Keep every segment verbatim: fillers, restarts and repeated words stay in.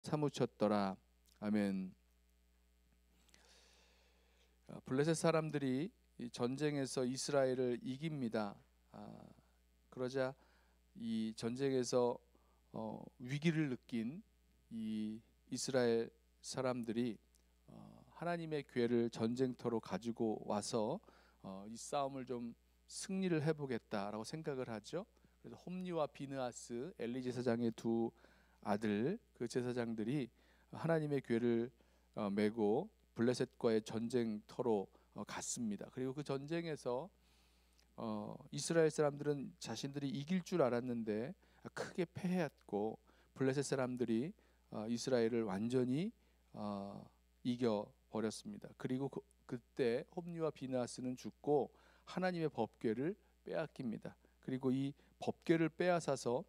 사무쳤더라. 아멘. 블레셋 사람들이 이 전쟁에서 이스라엘을 이깁니다. 아, 그러자 이 전쟁에서 어, 위기를 느낀 이 이스라엘 사람들이 어, 하나님의 괴를 전쟁터로 가지고 와서 어, 이 싸움을 좀 승리를 해보겠다라고 생각을 하죠. 그래서 홈리와 비느하스, 엘리 제사장의 두 아들 그 제사장들이 하나님의 괴를 어, 메고 블레셋과의 전쟁터로 어, 갔습니다. 그리고 그 전쟁에서 어, 이스라엘 사람들은 자신들이 이길 줄 알았는데 크게 패했고 블레셋 사람들이 어, 이스라엘을 완전히 어, 이겨 버렸습니다. 그리고 그, 그때 홈리와 비느하스는 죽고 하나님의 법궤를 빼앗깁니다. 그리고 이 법궤를 빼앗아서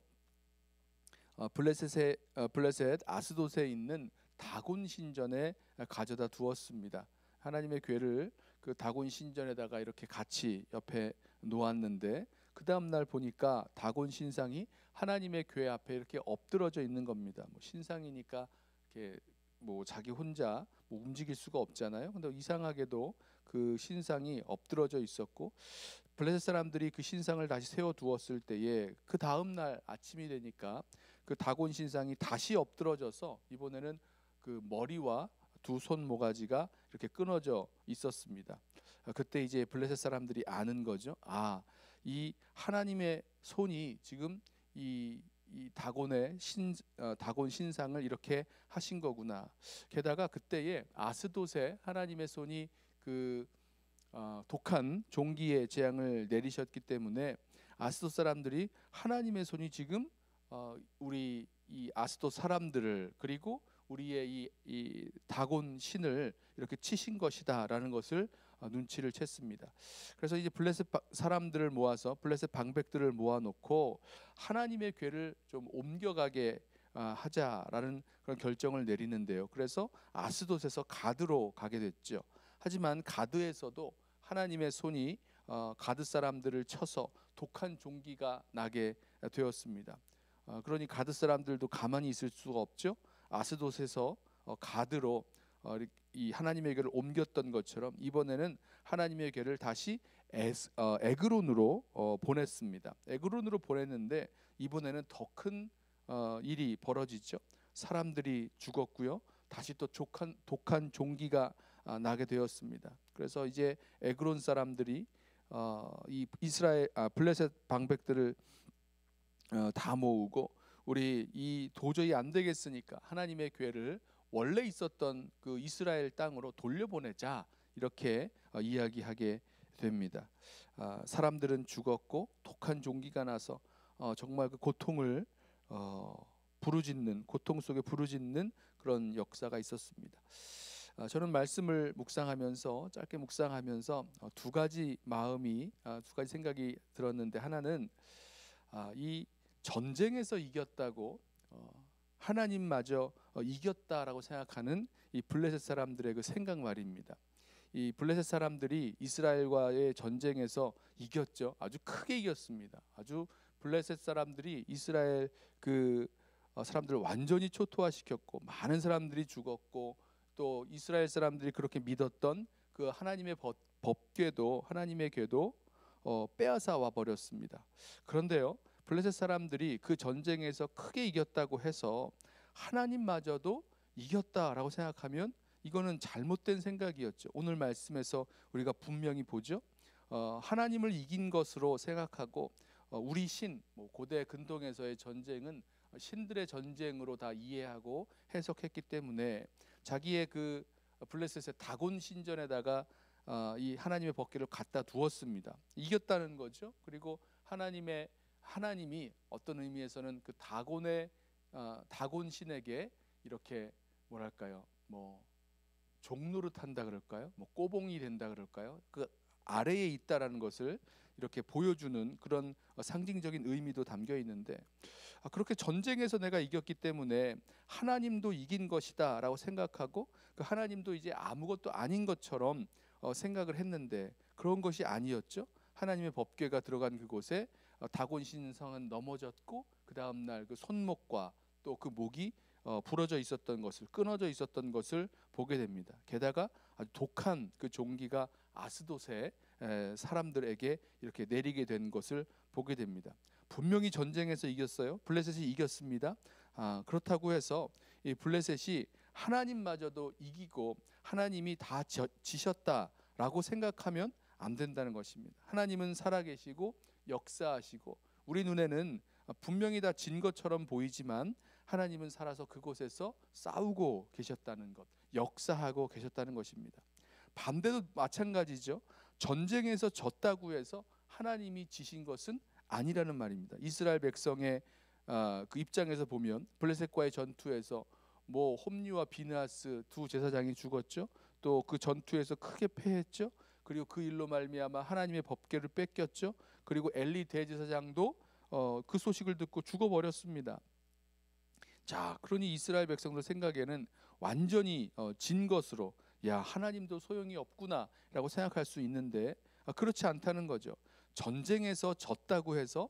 어, 블레셋의 어, 블레셋 아스돗에 있는 다곤 신전에 가져다 두었습니다. 하나님의 궤를 그 다곤 신전에다가 이렇게 같이 옆에 놓았는데 그 다음 날 보니까 다곤 신상이 하나님의 궤 앞에 이렇게 엎드러져 있는 겁니다. 뭐 신상이니까 이렇게 뭐 자기 혼자 뭐 움직일 수가 없잖아요. 근데 이상하게도 그 신상이 엎드러져 있었고 블레셋 사람들이 그 신상을 다시 세워 두었을 때에 그 다음 날 아침이 되니까 그 다곤 신상이 다시 엎드러져서 이번에는 그 머리와 두 손 모가지가 이렇게 끊어져 있었습니다. 그때 이제 블레셋 사람들이 아는 거죠. 아, 이 하나님의 손이 지금 이, 이 다곤의 신 어, 다곤 신상을 이렇게 하신 거구나. 게다가 그때에 아스돗에 하나님의 손이 그 어, 독한 종기의 재앙을 내리셨기 때문에 아스돗 사람들이 하나님의 손이 지금 어, 우리 이 아스돗 사람들을 그리고 우리의 이, 이 다곤 신을 이렇게 치신 것이다라는 것을 어, 눈치를 챘습니다. 그래서 이제 블레셋 사람들을 모아서 블레셋 방백들을 모아놓고 하나님의 궤를 좀 옮겨가게 어, 하자라는 그런 결정을 내리는데요. 그래서 아스돗에서 가드로 가게 됐죠. 하지만 가드에서도 하나님의 손이 어, 가드 사람들을 쳐서 독한 종기가 나게 되었습니다. 어, 그러니 가드 사람들도 가만히 있을 수가 없죠. 아스돗에서 어, 가드로 어, 이 하나님의 궤를 옮겼던 것처럼 이번에는 하나님의 궤를 다시 에스, 어, 에그론으로 어, 보냈습니다. 에그론으로 보냈는데 이번에는 더 큰 어, 일이 벌어지죠. 사람들이 죽었고요. 다시 또 독한, 독한 종기가 아, 나게 되었습니다. 그래서 이제 에그론 사람들이 어, 이 이스라엘 아, 블레셋 방백들을 어, 다 모으고 우리 이 도저히 안 되겠으니까 하나님의 궤를 원래 있었던 그 이스라엘 땅으로 돌려보내자 이렇게 어, 이야기하게 됩니다. 아, 사람들은 죽었고 독한 종기가 나서 어, 정말 그 고통을 어, 부르짖는 고통 속에 부르짖는 그런 역사가 있었습니다. 아, 저는 말씀을 묵상하면서 짧게 묵상하면서 어, 두 가지 마음이 아, 두 가지 생각이 들었는데 하나는 아, 이 전쟁에서 이겼다고 어, 하나님마저 어, 이겼다라고 생각하는 이 블레셋 사람들의 그 생각 말입니다. 이 블레셋 사람들이 이스라엘과의 전쟁에서 이겼죠. 아주 크게 이겼습니다. 아주 블레셋 사람들이 이스라엘 그 어, 사람들을 완전히 초토화시켰고 많은 사람들이 죽었고 또 이스라엘 사람들이 그렇게 믿었던 그 하나님의 법, 법궤도 하나님의 궤도 어, 빼앗아 와 버렸습니다. 그런데요, 블레셋 사람들이 그 전쟁에서 크게 이겼다고 해서 하나님마저도 이겼다라고 생각하면 이거는 잘못된 생각이었죠. 오늘 말씀에서 우리가 분명히 보죠. 어, 하나님을 이긴 것으로 생각하고 어, 우리 신, 뭐 고대 근동에서의 전쟁은 신들의 전쟁으로 다 이해하고 해석했기 때문에 자기의 그 블레셋의 다곤 신전에다가 어, 이 하나님의 법궤를 갖다 두었습니다. 이겼다는 거죠. 그리고 하나님의 하나님이 어떤 의미에서는 그 다곤의 어, 다곤 신에게 이렇게 뭐랄까요, 뭐 종노릇한다 그럴까요, 뭐 꼬봉이 된다 그럴까요, 그 아래에 있다라는 것을 이렇게 보여주는 그런 상징적인 의미도 담겨 있는데 아, 그렇게 전쟁에서 내가 이겼기 때문에 하나님도 이긴 것이다라고 생각하고 그 하나님도 이제 아무것도 아닌 것처럼 어, 생각을 했는데 그런 것이 아니었죠. 하나님의 법궤가 들어간 그곳에 어, 다곤 신성은 넘어졌고 그 다음 날 그 손목과 또 그 목이 어, 부러져 있었던 것을, 끊어져 있었던 것을 보게 됩니다. 게다가 아주 독한 그 종기가 아스돗의 에, 사람들에게 이렇게 내리게 된 것을 보게 됩니다. 분명히 전쟁에서 이겼어요. 블레셋이 이겼습니다. 아, 그렇다고 해서 이 블레셋이 하나님마저도 이기고 하나님이 다 져, 지셨다라고 생각하면 안 된다는 것입니다. 하나님은 살아계시고 역사하시고 우리 눈에는 분명히 다 진 것처럼 보이지만 하나님은 살아서 그곳에서 싸우고 계셨다는 것, 역사하고 계셨다는 것입니다. 반대도 마찬가지죠. 전쟁에서 졌다고 해서 하나님이 지신 것은 아니라는 말입니다. 이스라엘 백성의 어, 그 입장에서 보면 블레셋과의 전투에서 뭐 홈리와 비느하스 두 제사장이 죽었죠. 또 그 전투에서 크게 패했죠. 그리고 그 일로 말미암아 하나님의 법궤를 뺏겼죠. 그리고 엘리 대제사장도 어, 그 소식을 듣고 죽어버렸습니다. 자, 그러니 이스라엘 백성들 생각에는 완전히 어, 진 것으로, 야, 하나님도 소용이 없구나라고 생각할 수 있는데 아, 그렇지 않다는 거죠. 전쟁에서 졌다고 해서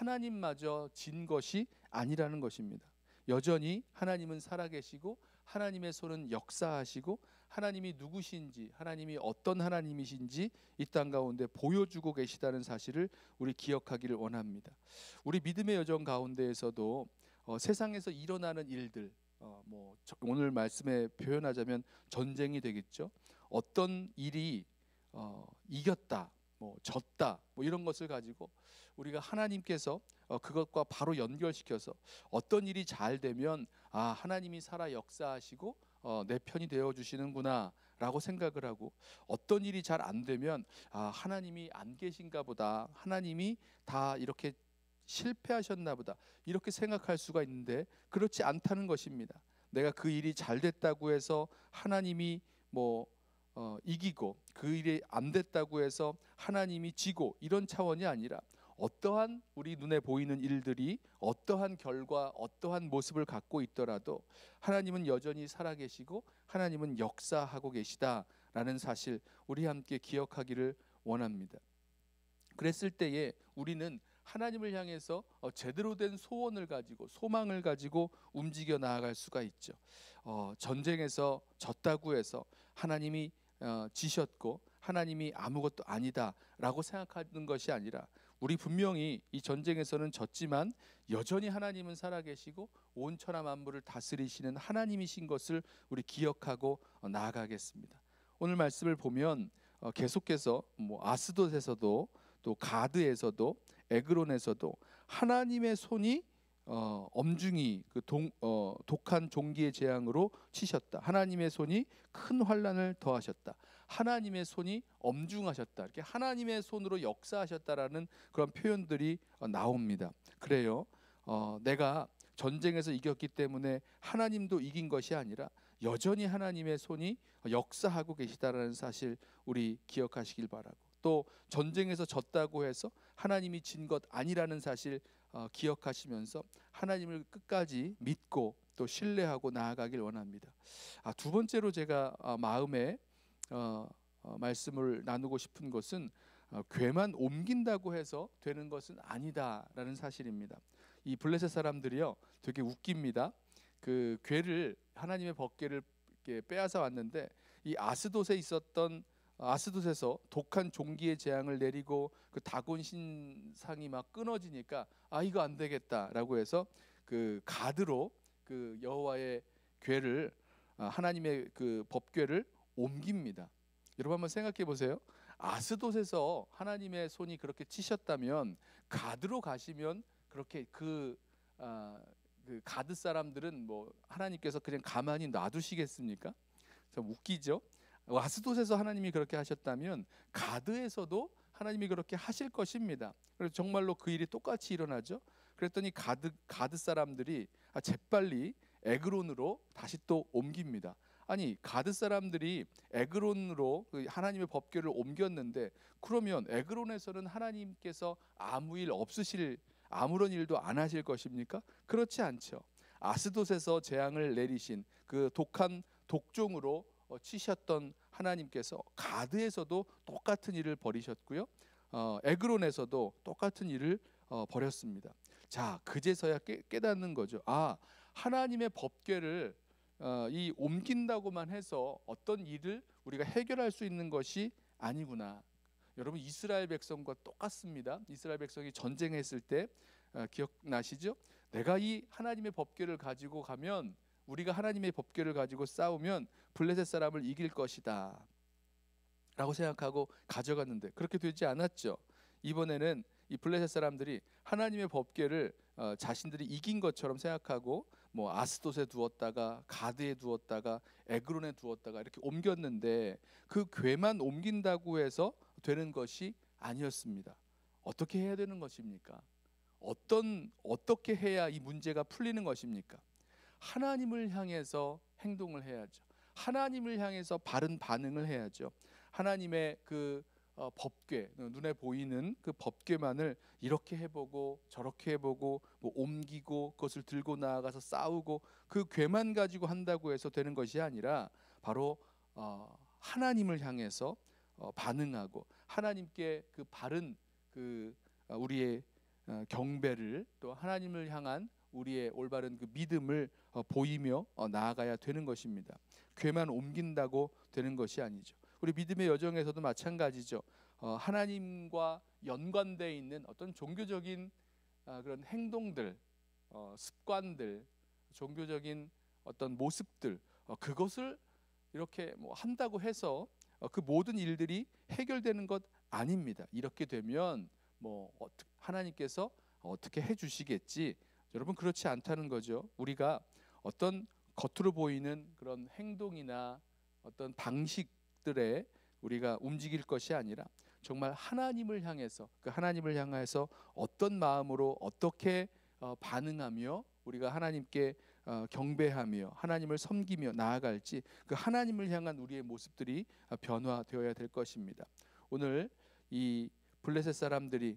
하나님마저 진 것이 아니라는 것입니다. 여전히 하나님은 살아계시고 하나님의 손은 역사하시고 하나님이 누구신지, 하나님이 어떤 하나님이신지 이 땅 가운데 보여주고 계시다는 사실을 우리 기억하기를 원합니다. 우리 믿음의 여정 가운데에서도 어, 세상에서 일어나는 일들, 어, 뭐 오늘 말씀에 표현하자면 전쟁이 되겠죠. 어떤 일이 어, 이겼다, 뭐 졌다, 뭐 이런 것을 가지고 우리가 하나님께서 어, 그것과 바로 연결시켜서 어떤 일이 잘 되면 아, 하나님이 살아 역사하시고 어, 내 편이 되어 주시는구나 라고 생각을 하고, 어떤 일이 잘 안 되면 아, 하나님이 안 계신가 보다, 하나님이 다 이렇게 실패하셨나 보다 이렇게 생각할 수가 있는데 그렇지 않다는 것입니다. 내가 그 일이 잘 됐다고 해서 하나님이 뭐 어, 이기고 그 일이 안 됐다고 해서 하나님이 지고 이런 차원이 아니라 어떠한 우리 눈에 보이는 일들이 어떠한 결과, 어떠한 모습을 갖고 있더라도 하나님은 여전히 살아계시고 하나님은 역사하고 계시다라는 사실 우리 함께 기억하기를 원합니다. 그랬을 때에 우리는 하나님을 향해서 제대로 된 소원을 가지고 소망을 가지고 움직여 나아갈 수가 있죠. 어, 전쟁에서 졌다고 해서 하나님이 어, 지셨고 하나님이 아무것도 아니다라고 생각하는 것이 아니라 우리 분명히 이 전쟁에서는 졌지만 여전히 하나님은 살아계시고 온 천하 만물을 다스리시는 하나님이신 것을 우리 기억하고 어, 나아가겠습니다. 오늘 말씀을 보면 어, 계속해서 뭐 아스돗에서도 또 가드에서도 에그론에서도 하나님의 손이 어, 엄중히 그 동, 어, 독한 종기의 재앙으로 치셨다. 하나님의 손이 큰 환난을 더하셨다. 하나님의 손이 엄중하셨다. 이렇게 하나님의 손으로 역사하셨다라는 그런 표현들이 어, 나옵니다. 그래요. 어, 내가 전쟁에서 이겼기 때문에 하나님도 이긴 것이 아니라 여전히 하나님의 손이 역사하고 계시다라는 사실 우리 기억하시길 바라고, 또 전쟁에서 졌다고 해서 하나님이 진 것 아니라는 사실 어, 기억하시면서 하나님을 끝까지 믿고 또 신뢰하고 나아가길 원합니다. 아, 두 번째로 제가 어, 마음에 어, 어, 말씀을 나누고 싶은 것은 어, 괴만 옮긴다고 해서 되는 것은 아니다라는 사실입니다. 이 블레셋 사람들이요 되게 웃깁니다. 그 괴를, 하나님의 법궤를 이렇게 빼앗아 왔는데 이 아스돗에 있었던 아스돗에서 독한 종기의 재앙을 내리고 그 다곤 신상이 막 끊어지니까 아, 이거 안 되겠다라고 해서 그 가드로 그 여호와의 궤를, 하나님의 그 법궤를 옮깁니다. 여러분 한번 생각해 보세요. 아스돗에서 하나님의 손이 그렇게 치셨다면 가드로 가시면 그렇게 그, 아, 그 가드 사람들은 뭐 하나님께서 그냥 가만히 놔두시겠습니까? 좀 웃기죠. 아스돗에서 하나님이 그렇게 하셨다면 가드에서도 하나님이 그렇게 하실 것입니다. 그래서 정말로 그 일이 똑같이 일어나죠. 그랬더니 가드 가드 사람들이 아, 재빨리 에그론으로 다시 또 옮깁니다. 아니, 가드 사람들이 에그론으로 그 하나님의 법궤를 옮겼는데 그러면 에그론에서는 하나님께서 아무 일 없으실, 아무런 일도 안 하실 것입니까? 그렇지 않죠. 아스돗에서 재앙을 내리신 그 독한 독종으로 어, 치셨던 하나님께서 가드에서도 똑같은 일을 벌이셨고요, 어, 에그론에서도 똑같은 일을 어, 벌였습니다. 자, 그제서야 깨, 깨닫는 거죠. 아, 하나님의 법궤를 어, 이 옮긴다고만 해서 어떤 일을 우리가 해결할 수 있는 것이 아니구나. 여러분, 이스라엘 백성과 똑같습니다. 이스라엘 백성이 전쟁했을 때 어, 기억나시죠? 내가 이 하나님의 법궤를 가지고 가면, 우리가 하나님의 법궤를 가지고 싸우면 블레셋 사람을 이길 것이다 라고 생각하고 가져갔는데 그렇게 되지 않았죠. 이번에는 이 블레셋 사람들이 하나님의 법궤를 어, 자신들이 이긴 것처럼 생각하고 뭐 아스돗에 두었다가 가드에 두었다가 에그론에 두었다가 이렇게 옮겼는데, 그 궤만 옮긴다고 해서 되는 것이 아니었습니다. 어떻게 해야 되는 것입니까? 어떤 어떻게 해야 이 문제가 풀리는 것입니까? 하나님을 향해서 행동을 해야죠. 하나님을 향해서 바른 반응을 해야죠. 하나님의 그 어, 법궤, 눈에 보이는 그 법궤만을 이렇게 해보고 저렇게 해보고 뭐 옮기고 그것을 들고 나아가서 싸우고 그 궤만 가지고 한다고 해서 되는 것이 아니라, 바로 어, 하나님을 향해서 어, 반응하고 하나님께 그 바른 그 어, 우리의 어, 경배를, 또 하나님을 향한 우리의 올바른 그 믿음을 어, 보이며 어, 나아가야 되는 것입니다. 궤만 옮긴다고 되는 것이 아니죠. 우리 믿음의 여정에서도 마찬가지죠. 어, 하나님과 연관되어 있는 어떤 종교적인 아, 그런 행동들, 어, 습관들, 종교적인 어떤 모습들, 어, 그것을 이렇게 뭐 한다고 해서 어, 그 모든 일들이 해결되는 것 아닙니다. 이렇게 되면 뭐 하나님께서 어떻게 해주시겠지. 여러분, 그렇지 않다는 거죠. 우리가 어떤 겉으로 보이는 그런 행동이나 어떤 방식들에 우리가 움직일 것이 아니라, 정말 하나님을 향해서, 그 하나님을 향해서 어떤 마음으로 어떻게 어, 반응하며 우리가 하나님께 어, 경배하며 하나님을 섬기며 나아갈지, 그 하나님을 향한 우리의 모습들이 어, 변화되어야 될 것입니다. 오늘 이 블레셋 사람들이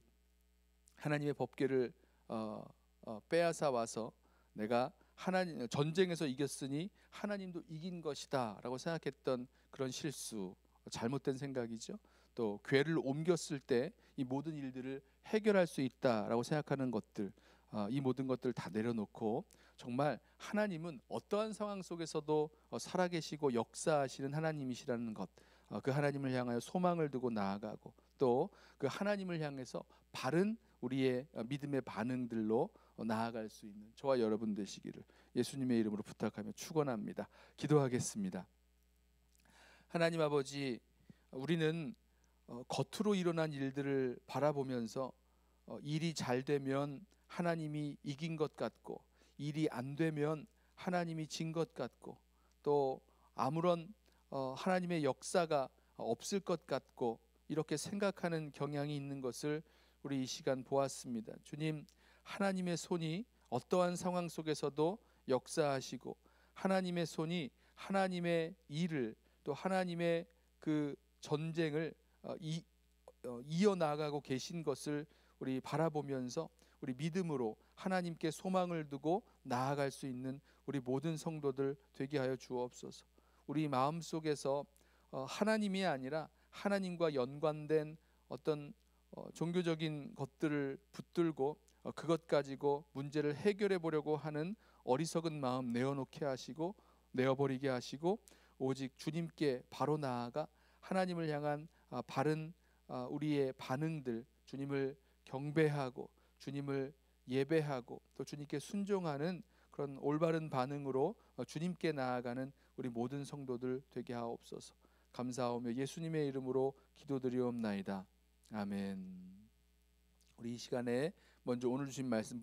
하나님의 법궤를 어, 어, 빼앗아 와서 내가 하나님 전쟁에서 이겼으니 하나님도 이긴 것이다라고 생각했던 그런 실수, 잘못된 생각이죠. 또 궤를 옮겼을 때 이 모든 일들을 해결할 수 있다라고 생각하는 것들, 어, 이 모든 것들 다 내려놓고 정말 하나님은 어떠한 상황 속에서도 어, 살아계시고 역사하시는 하나님이시라는 것, 어, 그 하나님을 향하여 소망을 두고 나아가고, 또 그 하나님을 향해서 바른 우리의 믿음의 반응들로 나아갈 수 있는 저와 여러분 되시기를 예수님의 이름으로 부탁하며 축원합니다. 기도하겠습니다. 하나님 아버지, 우리는 어, 겉으로 일어난 일들을 바라보면서 어, 일이 잘 되면 하나님이 이긴 것 같고, 일이 안 되면 하나님이 진 것 같고, 또 아무런 어, 하나님의 역사가 없을 것 같고, 이렇게 생각하는 경향이 있는 것을 우리 이 시간 보았습니다. 주님, 하나님의 손이 어떠한 상황 속에서도 역사하시고, 하나님의 손이 하나님의 일을, 또 하나님의 그 전쟁을 어, 이, 어, 이어나가고 계신 것을 우리 바라보면서 우리 믿음으로 하나님께 소망을 두고 나아갈 수 있는 우리 모든 성도들 되게 하여 주옵소서. 우리 마음속에서 어, 하나님이 아니라 하나님과 연관된 어떤 어, 종교적인 것들을 붙들고 어, 그것 가지고 문제를 해결해 보려고 하는 어리석은 마음 내어놓게 하시고, 내어버리게 하시고, 오직 주님께 바로 나아가 하나님을 향한 아, 바른 아, 우리의 반응들, 주님을 경배하고 주님을 예배하고 또 주님께 순종하는 그런 올바른 반응으로 어, 주님께 나아가는 우리 모든 성도들 되게 하옵소서. 감사하오며 예수님의 이름으로 기도드리옵나이다. 아멘. 우리 이 시간에 먼저 오늘 주신 말씀